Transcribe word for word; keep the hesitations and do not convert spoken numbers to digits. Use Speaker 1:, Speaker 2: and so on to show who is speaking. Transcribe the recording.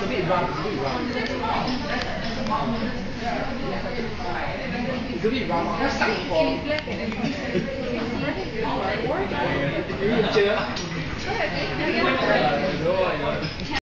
Speaker 1: a bit rough, it's a bit rough. It's a bit rough. That's something for... Maybe a chair.